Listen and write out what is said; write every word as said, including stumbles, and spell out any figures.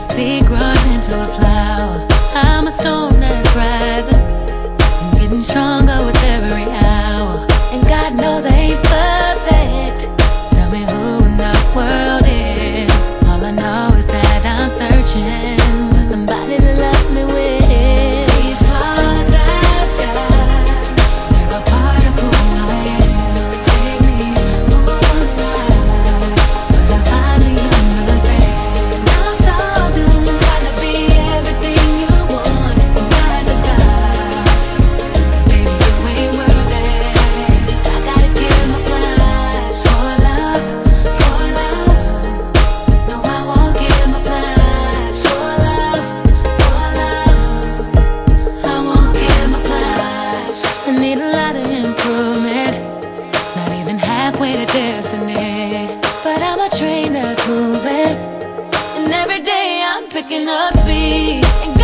seed growing into a flower. I'm a storm that's rising and getting stronger with every hour. And God knows I ain't perfect. Tell me who in the world is. All I know is that I'm searching for somebody to love me with. These scars I've got, they're a part of who I am. Take me all night, but I finally understand. I'm so done trying to be everything you want, not the sky. 'Cause baby, you ain't worth it. I gotta give my flash for love, for love. No, I won't give my flash for love, for love. I won't give my flash. I need a lot of improvement, not even halfway to destiny. But I'm a train that's moving, and every day I'm picking up speed. And